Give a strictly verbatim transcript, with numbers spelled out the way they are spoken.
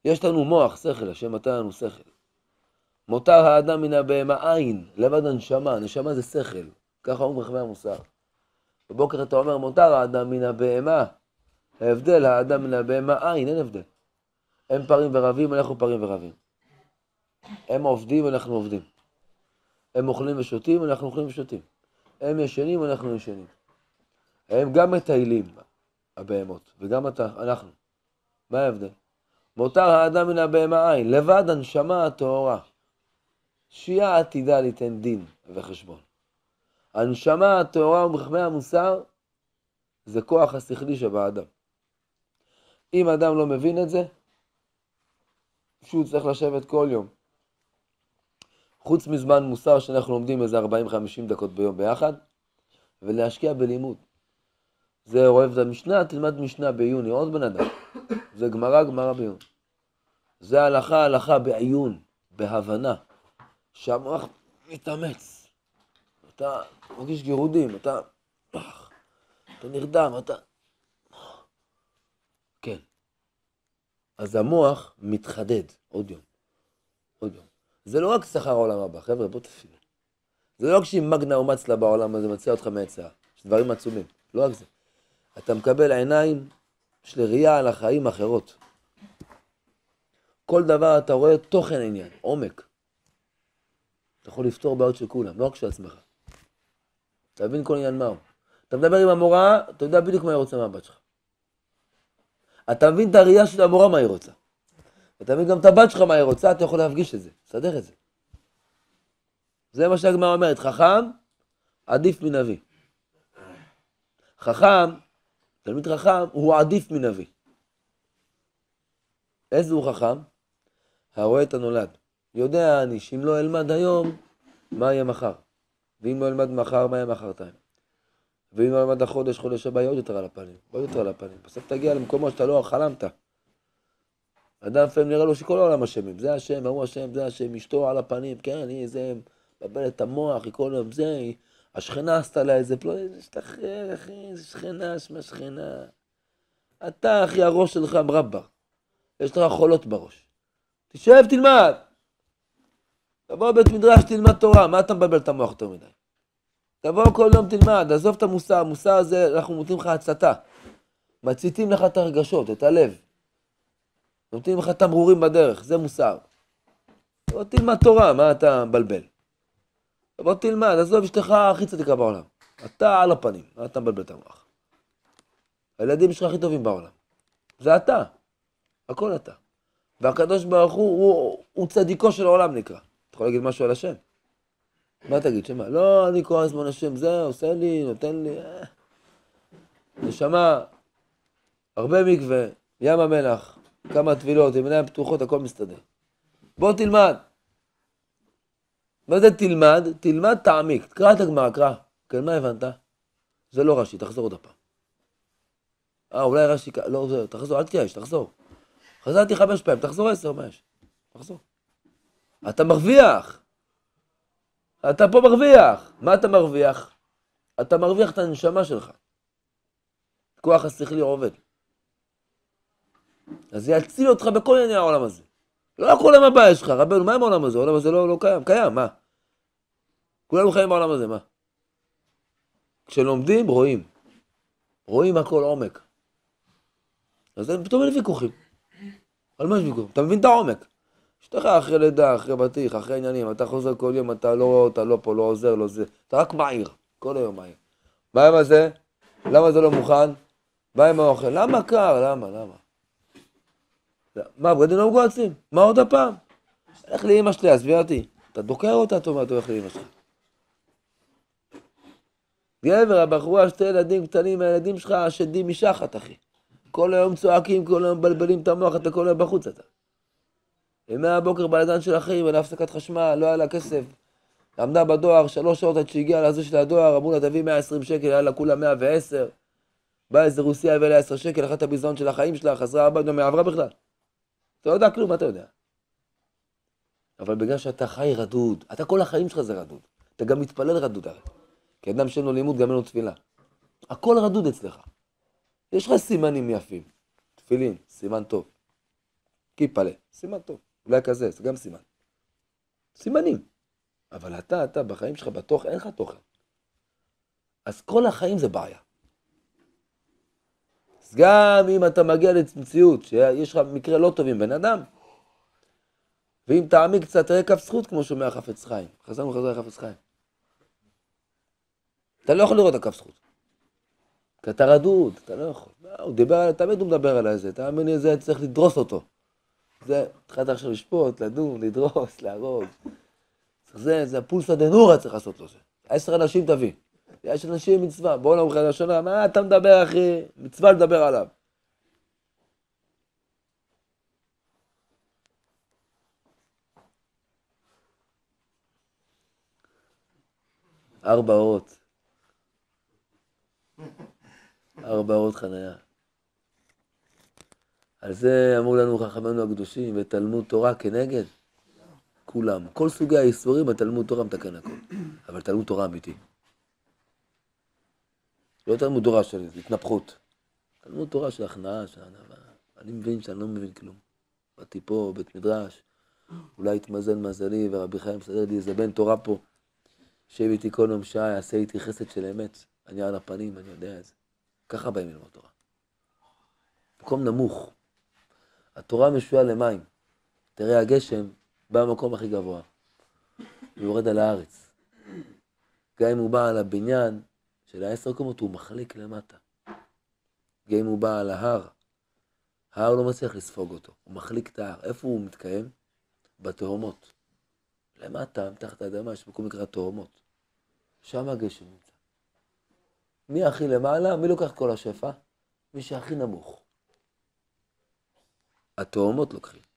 יש לנו מוח, שכל, השם נתן לנו שכל. מותר האדם מן הבהמה עין, לבד הנשמה, נשמה זה שכל. ככה אומרים חכמי המוסר. בבוקר אתה אומר מותר האדם מן הבהמה. ההבדל, האדם מן הבהמה עין, אין הבדל. הם פרים ורבים, אנחנו פרים ורבים. הם עובדים, אנחנו עובדים. הם אוכלים ושותים, אנחנו אוכלים ושותים. הם ישנים, אנחנו ישנים. הם גם מטיילים, הבהמות, וגם אתה, אנחנו. מה ההבדל? מותר האדם מן הבהמה עין, לבד הנשמה הטהורה. שיעה עתידה ליתן דין וחשבון. הנשמה הטהורה ומחכמי המוסר, זה כוח השכלי שבאדם. אם אדם לא מבין את זה, שהוא צריך לשבת כל יום. חוץ מזמן מוסר שאנחנו לומדים איזה ארבעים חמישים דקות ביום ביחד, ולהשקיע בלימוד. זה אוהב את המשנה, תלמד משנה בעיון, עוד בן אדם. זה גמרא, גמרא בעיון. זה הלכה, הלכה בעיון, בהבנה. שהמוח מתאמץ. אתה מרגיש גירודים, אתה... אתה נרדם, אתה... כן. אז המוח מתחדד עוד יום. עוד יום. זה לא רק שכר העולם הבא, חבר'ה, בוא תפעיל. זה לא רק שהיא מגנה או מצלה בעולם הזה, מציע אותך מהצעה. יש דברים עצומים. לא רק זה. אתה מקבל עיניים של ראייה על החיים אחרות. כל דבר אתה רואה תוכן עניין, עומק. אתה יכול לפתור בעיות של כולם, לא רק של עצמך. אתה מבין כל עניין מהו. אתה מדבר עם המורה, אתה יודע בדיוק מה היא רוצה מהבת שלך. אתה מבין את הראייה של המורה מה היא רוצה. אתה מבין גם את הבת שלך מה היא רוצה, אתה יכול להפגיש את זה, תסדר את זה. זה מה שהגמרא אומרת, חכם עדיף מנביא. חכם, תלמיד חכם, הוא עדיף מנביא. איזה הוא חכם? הרואה את הנולד. יודע אני שאם לא אלמד היום, מה יהיה מחר? ואם לא אלמד מחר, מה יהיה מחרתיים? ואם לא אלמד החודש, חודש הבא, עוד יותר על הפנים. עוד יותר על הפנים. בסוף תגיע למקומו שאתה לא חלמת. אדם פעמים נראה לו שכל העולם אשמים. זה השם, הוא השם, זה השם, אשתו על הפנים. כן, אני זה מבלבל את המוח, היא כל יום זה, השכנה עשתה לה איזה פלא, זה שתחרר, אחי, זה שכנה, שמה שכנה. אתה, אחי, הראש שלך מרבר. יש לך חולות בראש. תשב, תלמד. תבוא בית מדרש, תלמד תורה. מה אתה מבלבל את המוח יותר מדי? תבוא כל יום תלמד, עזוב את המוסר. המוסר הזה, אנחנו נותנים לך הצתה. מציתים לך את הרגשות, את הלב. נותנים לך תמרורים בדרך, זה מוסר. תבוא תלמד תורה, מה אתה מבלבל? תבוא תלמד, עזוב, אשתך הכי צדיקה בעולם. אתה על הפנים, מה אתה מבלבל את המוח? הילדים שלך הכי טובים בעולם. זה אתה. הכל אתה. והקדוש ברוך הוא, הוא, הוא צדיקו של העולם נקרא. אתה יכול להגיד משהו על השם? מה תגיד? שמה? לא, אני כועס זמן השם, זה עושה לי, נותן לי. אה. נשמה, הרבה מקווה, ים המלח, כמה טבילות, עם עיניים פתוחות, הכל מסתדר. בוא תלמד. מה זה תלמד? תלמד תעמיק. תקרא את הגמרא, קרא. כן, מה הבנת? זה לא רש"י, תחזור עוד הפעם. אה, אולי רש"י, לא, זה, תחזור, אל תייאש, תחזור. חזרתי חמש פעמים, תחזור עשר, מה יש? תחזור. אתה מרוויח. אתה פה מרוויח. מה אתה מרוויח? אתה מרוויח את הנשמה שלך. כוח השכלי עובד. אז זה יציל אותך בכל ענייני העולם הזה. לא רק עולם הבא יש לך, רבנו, מה עם העולם הזה? העולם הזה לא, לא קיים. קיים, מה? כולנו חיים בעולם הזה, מה? כשלומדים, רואים. רואים הכל עומק. אז פתאום אין ויכוחים. על מה יש ויכוחים? אתה מבין את העומק. אשתך אחרי לידה, אחרי בטיח, אחרי עניינים, אתה חוזר כל יום, אתה לא, אתה לא פה, לא עוזר, לא זה. אתה רק מעיר, כל היום מעיר. מה עם הזה? למה זה לא מוכן? מה עם האוכל? למה קר? למה? למה? מה, בגדים לא מגועצים? מה עוד הפעם? הלך לאמא שלי, עזבי אותי. אתה דוקר אותה, אתה אומר, אתה הולך לאמא שלך. גבר, הבחורה, שתי ילדים קטנים, הילדים שלך שדים משחת, אחי. כל היום צועקים, כל היום בלבלים את המוח, אתה כל היום בחוץ אתה. ימי הבוקר בלגן של אחים, אין הפסקת חשמל, לא היה לה כסף. עמדה בדואר, שלוש שעות עד שהגיעה לזה של הדואר, אמרו לה, תביא מאה ועשרים שקל, היה לה כולה מאה ועשר. בא איזה רוסיה, הביא לה עשר שקל, אחת הביזון של החיים שלה, חזרה הבאה, גם מעברה בכלל. אתה לא יודע כלום, מה אתה יודע? אבל בגלל שאתה חי רדוד, אתה כל החיים שלך זה רדוד. אתה גם מתפלל רדוד הרי. כי אדם שאין לו לימוד, גם אין לו תפילה. הכל רדוד אצלך. יש לך סימנים יפים. תפילין, סימן טוב. כיפלה, סימן טוב. אולי כזה, זה גם סימן. סימנים. אבל אתה, אתה, בחיים שלך, בתוך, אין לך תוכן. אז כל החיים זה בעיה. אז גם אם אתה מגיע למציאות, שיש לך מקרה לא טוב עם בן אדם, ואם תעמיק קצת, תראה כף זכות, כמו שומע חפץ חיים. חזרנו חזרה לחפץ חיים. אתה לא יכול לראות את הכף זכות. כי אתה רדוד, אתה לא יכול. הוא דיבר, תמיד הוא מדבר על זה, תאמין לי, זה צריך לדרוס אותו. זה, התחלת עכשיו לשפוט, לדון, לדרוס, להרוג. זה, זה הפולסא דנורא צריך לעשות לו זה. עשר אנשים תביא. יש אנשים מצווה, בואו נאמר לך לשונה, מה אתה מדבר אחי? מצווה לדבר עליו. ארבע אורות. ארבע אורות חניה. על זה אמרו לנו חכמינו הקדושים, ותלמוד תורה כנגד כולם. כל סוגי האיסורים בתלמוד תורה מתקן הכל. אבל תלמוד תורה אמיתי. לא תלמוד תורה של התנפחות. תלמוד תורה של הכנעה, של ענווה. אני מבין שאני לא מבין כלום. באתי פה, בית מדרש, אולי התמזל מזלי, ורבי חיים מסדר לי איזה בן תורה פה, שב איתי כל יום שעה, יעשה איתי חסד של אמת. אני על הפנים, אני יודע את זה. ככה באים ללמוד תורה. מקום נמוך. התורה משויה למים. תראה הגשם, בא במקום הכי גבוה. הוא יורד על הארץ. גם אם הוא בא על הבניין של העשר קומות, הוא מחליק למטה. גם אם הוא בא על ההר, ההר לא מצליח לספוג אותו. הוא מחליק את ההר. איפה הוא מתקיים? בתהומות. למטה, מתחת האדמה, יש מקום נקרא תהומות. שם הגשם נמצא. מי הכי למעלה? מי לוקח כל השפע? מי שהכי נמוך. התהומות לוקחים.